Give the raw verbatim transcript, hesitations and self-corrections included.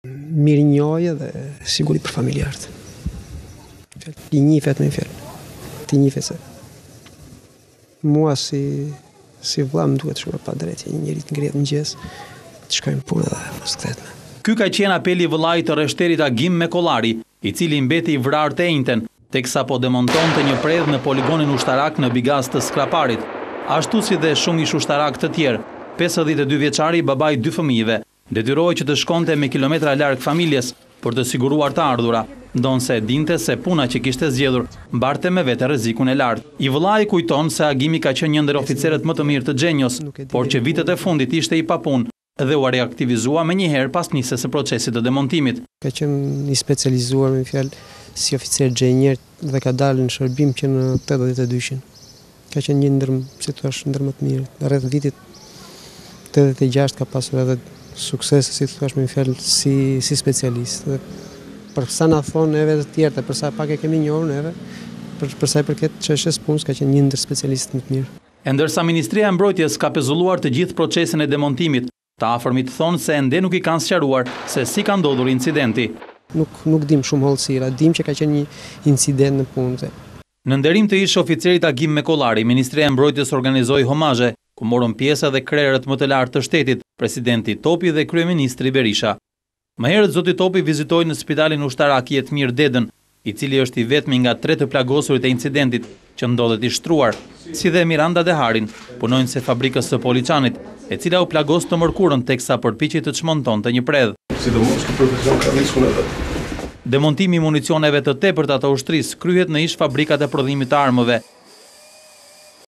Mirënjohje dhe siguri për familjarët. Ti njifet me fjalë. Ti njifet se mua si si vëlla më duhet shumë pa drejtë, një njeri të ngrihet mëngjes, të shkojmë punë dhe mos kthehet më. Ky ka qenë apeli i vëllait të rreshterit Agim Mekollari, i cili mbeti i vrarë të enjten, teksa po demontonte një predh në poligonin ushtarak në Bigaz të Skraparit. Ashtu si dhe shumë ish ushtarak të tjerë, pesëdhjetë e dy vjeçari, babai dy fëmijëve, detyrohej që të shkonte me kilometra larg familjes për të siguruar të ardhura, ndonse dinte se puna që kishte zgjedhur mbarte me vete rrezikun e lartë. I vëllai kujton se Agimi ka qenë një ndër oficerët më të mirë të Xhenjos, por që vitet e fundit ishte i papunë dhe u reaktivizua me njëherë pas nisjes së procesit të demontimit. Ka qenë i specializuar me fjalë si oficer xhenjer dhe ka dalë në shërbim që në tetëdhjetë e dyshin. Ka qenë një ndër, si thua, ndër më të mirë. Rreth vitit tetëdhjetë e gjashtë ka pasur edhe suksese, si thua, me fjalë si si specialist. Dhe për sa na thonë neve të tjerë, për sa pak e kemi njohur neve, për, për sa i përket çështjes punës, ka qenë një ndër specialistët më të mirë. E ndërsa Ministria e Mbrojtjes ka pezulluar të gjithë procesin e demontimit, të afërmit thonë se ende nuk i kanë sqaruar se si ka ndodhur incidenti. Nuk nuk dim shumë hollësira, dim që ka qenë një incident në punë. Në nderim të ish oficerit Agim Mekollari, Ministria e Mbrojtjes organizoi homazhe, ku morën pjesë edhe krerët më të lartë të shtetit, presidenti Topi dhe kryeministri Berisha. Më herët zoti Topi vizitoi në spitalin ushtarak Jetmir Dedën, i cili është i vetmi nga tre të plagosurit e incidentit që ndodhet i shtruar, si dhe Miranda Deharin, punonjëse e fabrikës së Poliçanit, e cila u plagos të mërkurën teksa përpiqej të çmontonte një predh. Sidomos që profesion ka riskun edhe. Demontimi i municioneve të tepërta të ushtrisë kryhet në ish fabrikat e prodhimit të armëve,